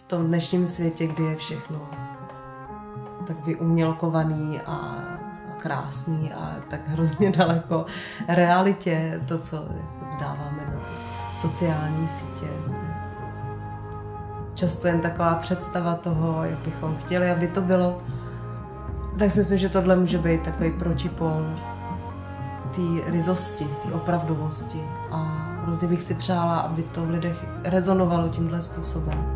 tom dnešním světě, kdy je všechno tak vyumělkovaný a krásný a tak hrozně daleko realitě, to, co dáváme na sociální sítě. Často jen taková představa toho, jak bychom chtěli, aby to bylo. Tak si myslím, že tohle může být takový protipol té ryzosti, té opravdovosti. A hrozně bych si přála, aby to v lidech rezonovalo tímhle způsobem.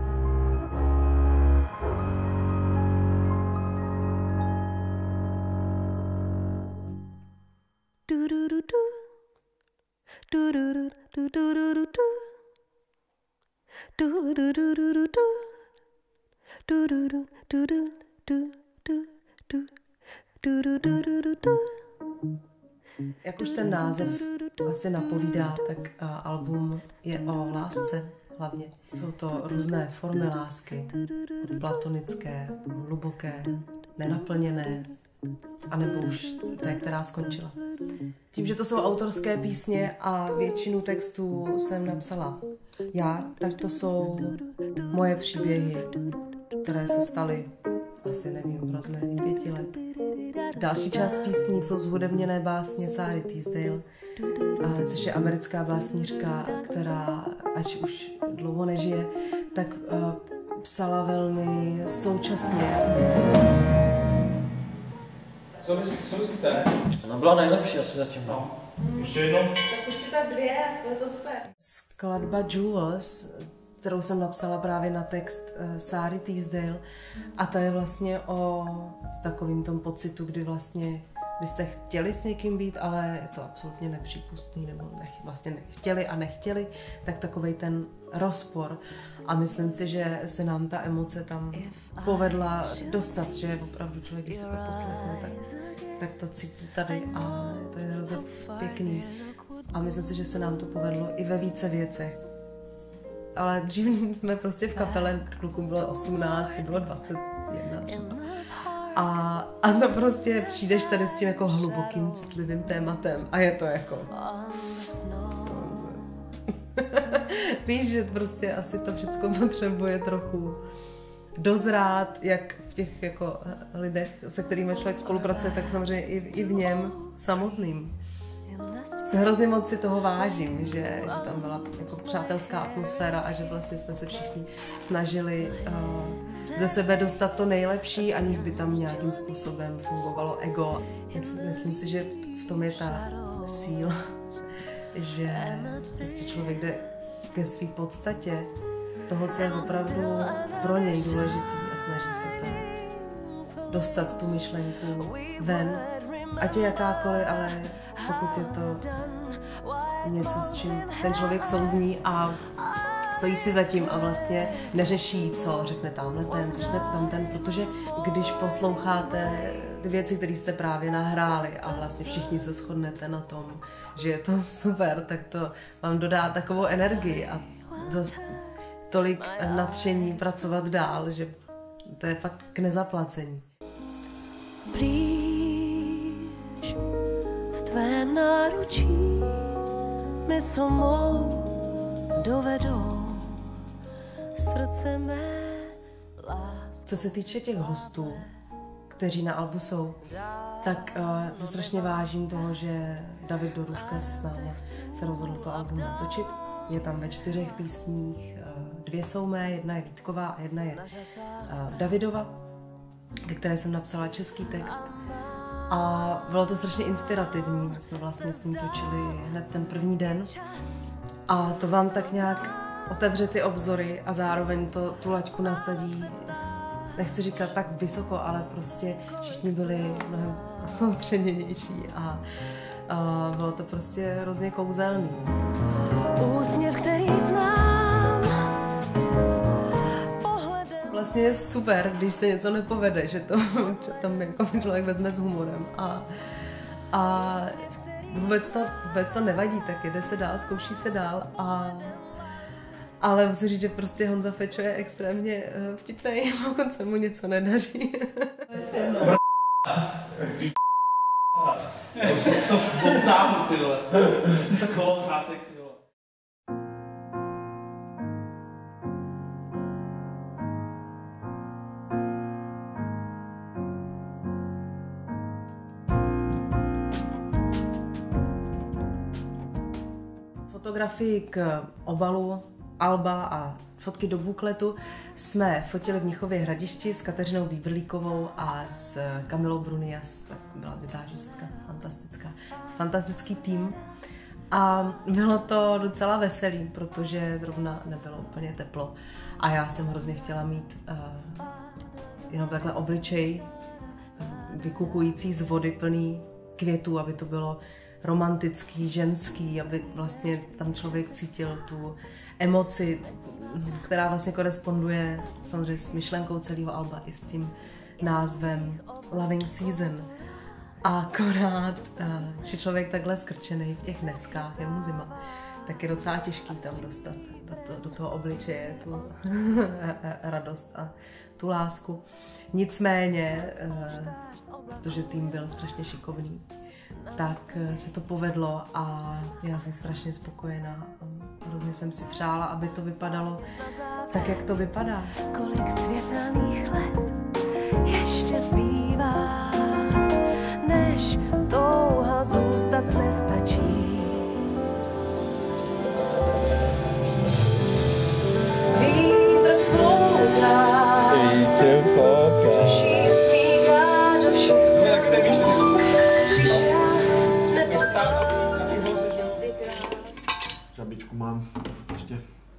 Jak už ten název asi napovídá, tak album je o lásce hlavně. Jsou to různé formy lásky, platonické, hluboké, nenaplněné, anebo už té, která skončila. Tím, že to jsou autorské písně a většinu textů jsem napsala já, tak to jsou moje příběhy, které se staly asi, nevím, v rozmezí 5 let. Další část písní jsou zhudebněné básně Sary Teasdale, což je americká básnířka, která, ať už dlouho nežije, tak psala velmi současně. Co myslíte? Ona byla nejlepší asi zatím. No. Ještě jednou? Tak ještě tak 2, je to super. Skladba Jewels, kterou jsem napsala právě na text Sary Teasdale, a ta je vlastně o takovým tom pocitu, kdy vlastně byste chtěli s někým být, ale je to absolutně nepřípustný, nebo vlastně nechtěli a nechtěli, tak takovej ten rozpor. A myslím si, že se nám ta emoce tam povedla dostat, že opravdu člověk, když se to poslechne, tak to cítí tady a to je hrozně pěkný. A myslím si, že se nám to povedlo i ve více věcech. Ale dřív jsme prostě v kapele, klukům bylo 18, bylo 21 třeba. A to prostě přijdeš tady s tím jako hlubokým, citlivým tématem a je to jako... Víš, že prostě asi to všechno potřebuje trochu dozrát, jak v těch jako lidech, se kterými člověk spolupracuje, tak samozřejmě i v něm samotným. Hrozně moc si toho vážím, že tam byla jako přátelská atmosféra a že vlastně jsme se všichni snažili ze sebe dostat to nejlepší, aniž by tam nějakým způsobem fungovalo ego. Myslím si, že v tom je ta síla, že prostě člověk jde ke své podstatě toho, co je opravdu pro něj důležitý a snaží se to dostat tu myšlenku ven. Ať je jakákoliv, ale pokud je to něco, s čím ten člověk souzní a stojí si za tím a vlastně neřeší, co řekne tamhle ten, co řekne tam ten, protože když posloucháte ty věci, které jste právě nahráli a vlastně všichni se shodnete na tom, že je to super, tak to vám dodá takovou energii a zase tolik nadšení pracovat dál, že to je fakt k nezaplacení. V tvé náručí mysl mou dovedou srdce mé lásky. Co se týče těch hostů, kteří na albu jsou, tak se strašně vážím toho, že David Doruška s námi se rozhodl to album natočit. Je tam ve 4 písních, 2 jsou mé, 1 je Vítková a 1 je Davidova, ke které jsem napsala český text. A bylo to strašně inspirativní, my jsme vlastně s ním točili hned ten první den. A to vám tak nějak otevře ty obzory a zároveň to tu laťku nasadí, nechci říkat tak vysoko, ale prostě všichni byli mnohem soustředěnější a bylo to prostě hrozně kouzelný. Úsměv, který znám. Vlastně je super, když se něco nepovede, že tam jako člověk vezme s humorem a vůbec to nevadí, tak jede se dál, zkouší se dál ale musím říct, že prostě Honza Fečo je extrémně vtipnej, pokud se mu něco nedaří. To jsi to voutáhnu, tyhle. Kolokrátek, tyhle. Fotografii k obalu alba a fotky do bukletu jsme fotili v Mnichově Hradišti s Kateřinou Bíbrlíkovou a s Kamilou Brunias, tak byla vizážistka, fantastická, fantastický tým. A bylo to docela veselý, protože zrovna nebylo úplně teplo a já jsem hrozně chtěla mít jenom takhle obličej vykukující z vody plný květů, aby to bylo romantický, ženský, aby vlastně tam člověk cítil tu emoci, která vlastně koresponduje samozřejmě s myšlenkou celého alba i s tím názvem Loving Season. A akorát, že člověk takhle skrčený v těch neckách, je mu zima, tak je docela těžký tam dostat do toho obličeje tu radost a tu lásku. Nicméně, protože tým byl strašně šikovný, tak se to povedlo a já jsem strašně spokojená. Hrozně jsem si přála, aby to vypadalo tak, jak to vypadá. Kolik světelných let ještě zbývá, než touha zůstat nestačí. Vítr fouká, duší svívá do všech stran. Přišel, neposlal, Žabičku mám ještě.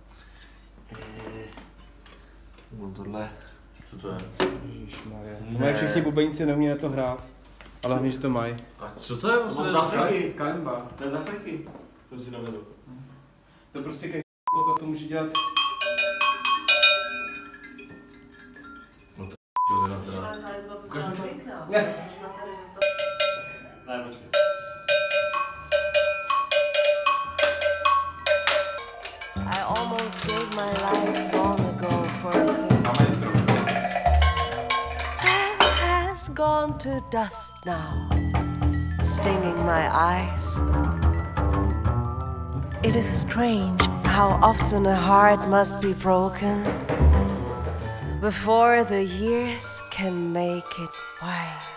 Mám tohle. Co to je? Ježišmarja. To mají všichni bubeníci, neumí na to hrát. Ale hlavně, že to mají. A co to je vlastně? Mám z Afriky. Kalimba. To je z Afriky. Jsem si dovedl. To prostě to může dělat. No to teda. Ukaž mi to. Ne. Ne, počkej. I almost gave my life long ago for a thing that has gone to dust now, stinging my eyes. It is strange how often a heart must be broken before the years can make it wise.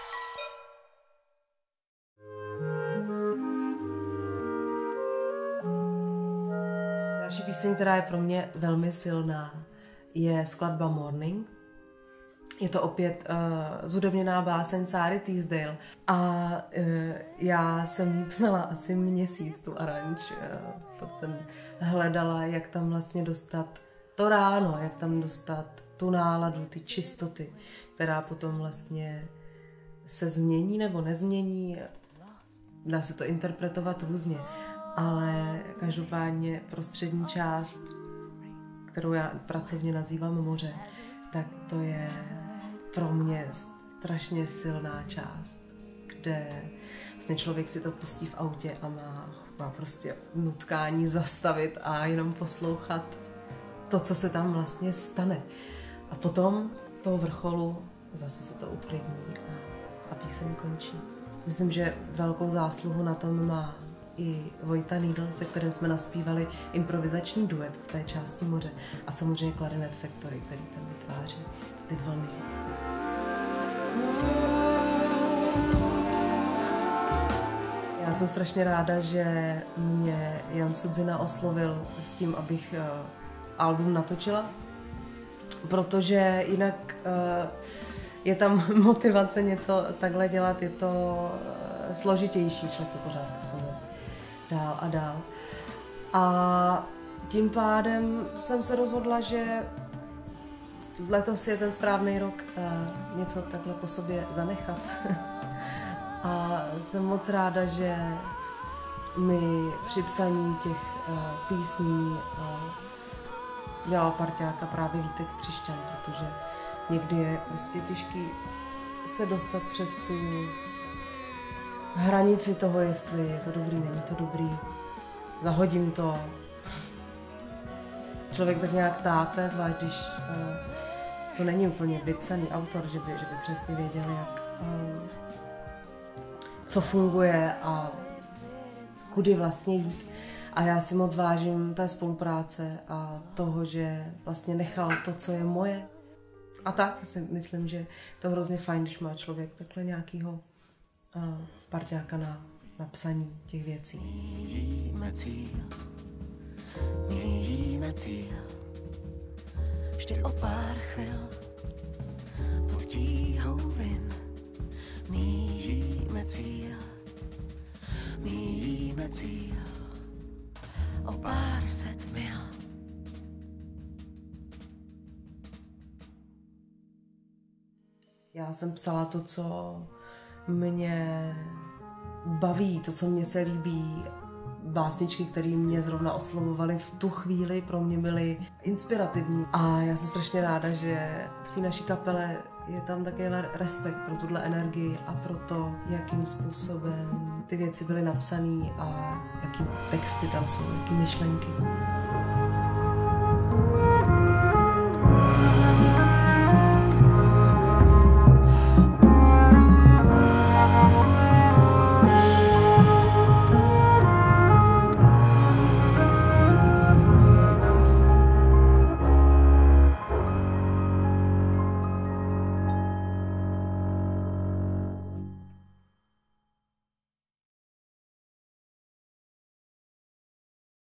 Další píseň, která je pro mě velmi silná, je skladba Morning. Je to opět zhudebněná báseň Sáry Teasdale a já jsem ji psala asi měsíc, tu aranž. Fakt jsem hledala, jak tam vlastně dostat to ráno, jak tam dostat tu náladu, ty čistoty, která potom vlastně se změní nebo nezmění. Dá se to interpretovat různě, ale každopádně prostřední část, kterou já pracovně nazývám moře, tak to je pro mě strašně silná část, kde vlastně člověk si to pustí v autě a má prostě nutkání zastavit a jenom poslouchat to, co se tam vlastně stane. A potom z toho vrcholu zase se to uklidní a píseň končí. Myslím, že velkou zásluhu na tom má i Vojta Needle, se kterým jsme naspívali improvizační duet v té části moře a samozřejmě Clarinet Factory, který tam vytváří ty vlny. Já jsem strašně ráda, že mě Jan Sudzina oslovil s tím, abych album natočila, protože jinak je tam motivace něco takhle dělat, je to složitější, člověk to pořád posune dál a dál. A tím pádem jsem se rozhodla, že letos je ten správný rok něco takhle po sobě zanechat. A jsem moc ráda, že mi při psaní těch písní dělal parťáka právě Vítek Křišťan, protože někdy je prostě těžký se dostat přes tu hranici toho, jestli je to dobrý, není to dobrý, zahodím to. Člověk tak nějak tápe, zvlášť když to není úplně vypsaný autor, že by přesně věděl, jak, co funguje a kudy vlastně jít. A já si moc vážím té spolupráce a toho, že vlastně nechal to, co je moje. A tak si myslím, že to je hrozně fajn, když má člověk takhle nějakýho parťáka na psaní těch věcí. Vidíme cíl míjíme cíl. Vždy o pár chvil pod tíhou vin míjíme cíl. Míjíme cíl o pár set mil. Já jsem psala to, co mě baví, to, co mě se líbí. Básničky, které mě zrovna oslovovaly v tu chvíli, pro mě byly inspirativní. A já jsem strašně ráda, že v té naší kapele je tam také respekt pro tuhle energii a pro to, jakým způsobem ty věci byly napsané a jaký texty tam jsou, jaký myšlenky.